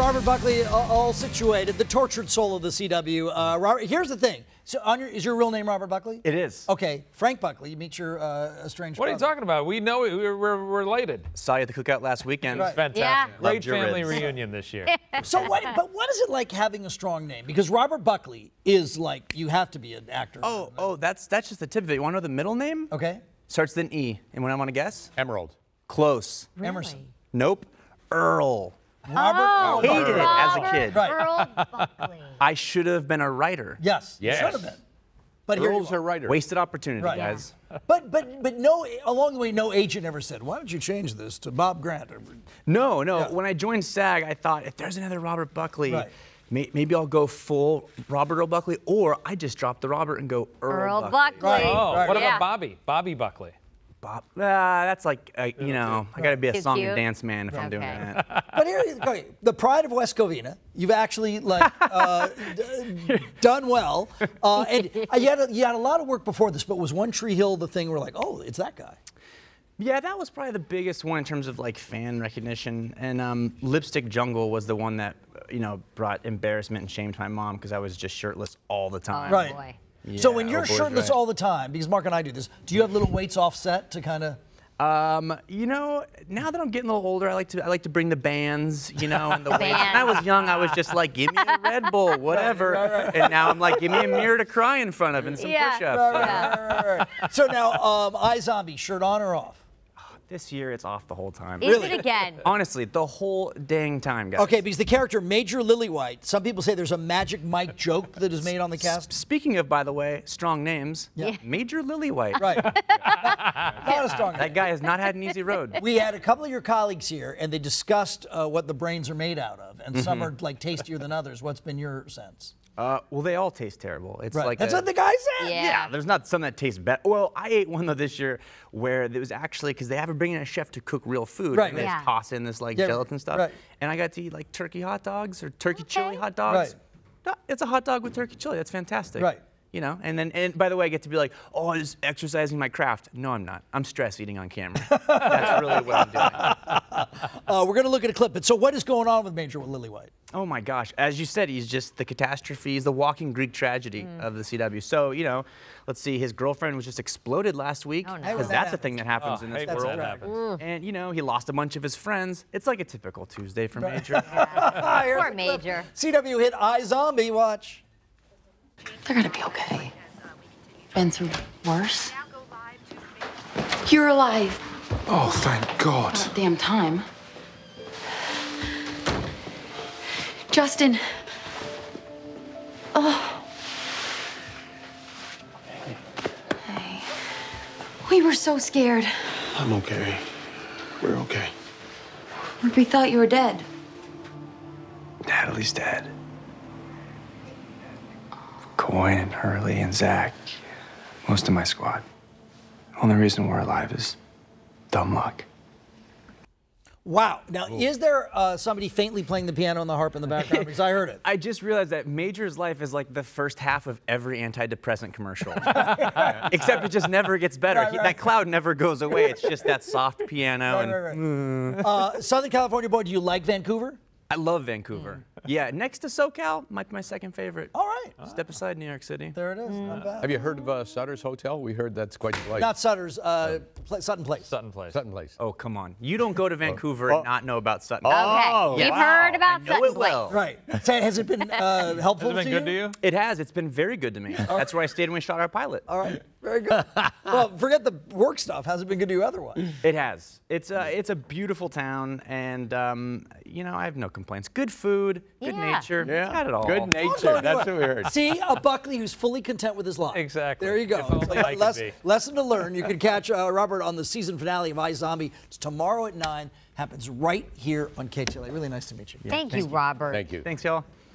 Robert Buckley, all situated, the tortured soul of the CW. Robert, here's the thing. So, is your real name Robert Buckley? It is. Okay, Frank Buckley. You meet your estranged What are you brother. talking about? We know we're related. Saw you at the cookout last weekend. Right. Fantastic. Yeah. Great Loved your family ribs. reunion this year. So, what is it like having a strong name? Because Robert Buckley is like, you have to be an actor. Oh, that's just the tip of it. You want to know the middle name? Okay. Starts with an E. And when I want to guess? Emerald. Close. Really? Emerson. Nope. Earl. Robert. Hated it as a kid. Right. Earl Buckley. I should have been a writer. Yes. Yes. Should have been. But here Earl's you a are. writer. Wasted opportunity, Right. guys. But no, along the way, no agent ever said, why don't you change this to Bob Grant? No. Yeah. When I joined SAG, I thought, if there's another Robert Buckley, Right. maybe I'll go full Robert Earl Buckley, or I just drop the Robert and go Earl Buckley. Right. Oh, Right. what Yeah. about Bobby? Bobby Buckley. Bob. That's like, you know, I got to be a Too song cute. and dance man if I'm doing Okay. that. But here, okay, the pride of West Covina. You've actually like done well, and you had a lot of work before this. But was One Tree Hill the thing where like, oh, it's that guy? Yeah, that was probably the biggest one in terms of like fan recognition. And Lipstick Jungle was the one that, you know, brought embarrassment and shame to my mom because I was just shirtless all the time. Right. Boy. So when Yeah, you're oh, boy's shirtless right. all the time, because Mark and I do this, do you have little weights offset to kind of? You know, now that I'm getting a little older, I like to bring the bands, you know, and the weights. When I Bands. was young, I was just like, give me a Red Bull, whatever. Right. And now I'm like, give me a mirror to cry in front of and some Yeah. push-ups. Right. So now, iZombie, shirt on or off? This year, it's off the whole time. Is it again? Honestly, the whole dang time, guys. Okay, because the character Major Lilywhite, some people say there's a Magic Mike joke that is made on the cast. Speaking of, by the way, strong names, Yeah. Major Lilywhite. Right. Not a strong That name. guy has not had an easy road. We had a couple of your colleagues here, and they discussed what the brains are made out of, and some are like tastier than others. What's been your sense? Well, they all taste terrible. It's Right. like That's what the guy said. Yeah. there's not some that taste better. Well, I ate one though this year where it was actually because they have to bring in a chef to cook real food. Right. And they Yeah. just toss in this like Yeah, gelatin stuff. right. And I got to eat like turkey hot dogs or turkey chili Okay. hot dogs. Right. No, it's a hot dog with turkey chili. That's fantastic. Right. You know, and by the way, I get to be like, oh, I'm just exercising my craft. No, I'm not. I'm stress eating on camera. That's really what I'm doing. We're going to look at a clip. But so what is going on with Major Lilywhite? Oh my gosh. As you said, he's just the catastrophe. He's the walking Greek tragedy of the CW. So, you know, let's see, his girlfriend was just exploded last week. Oh, no. Because that's a thing that happens in this hate when world. that happens. And, you know, he lost a bunch of his friends. It's like a typical Tuesday for Major. Poor Major. CW hit iZombie. Watch. They're gonna be okay. Been through worse. You're alive. Oh, thank God. About damn time. Justin. Oh. Hey. We were so scared. I'm okay. We're okay. We thought you were dead. Natalie's dead. Coyne and Hurley and Zach. Most of my squad. Only reason we're alive is dumb luck. Wow. Now, is there somebody faintly playing the piano and the harp in the background? Because I heard it. I just realized that Major's life is like the first half of every antidepressant commercial. Except it just never gets better. Right, right. That cloud never goes away. It's just that soft piano. Right. Southern California boy, do you like Vancouver? I love Vancouver. Yeah, next to SoCal, might be my second favorite. All right. Step aside New York City. There it is. Not bad. Have you heard of Sutter's Hotel? We heard that's quite delightful. Not Sutter's, Sutton Place. Sutton Place. Sutton Place. Oh, come on. You don't go to Vancouver and not know about Sutton. Okay. You've heard about I know Sutton it well. Right. Say, has it been helpful Has it been to good to you? It has. It's been very good to me. That's where I stayed when we shot our pilot. All right. Very good. Well, forget the work stuff. Has it been good to you otherwise? It has. It's a beautiful town, and you know, I have no complaints. Good food, good Yeah. nature. It's got it all. Good nature. That's what we heard. See, a Buckley who's fully content with his life. Exactly. There you go. If only I could be. Lesson to learn. You can catch Robert on the season finale of iZombie. It's tomorrow at 9. Happens right here on KTLA. Really nice to meet you. Thank you, Robert. Thank you. Thanks, y'all.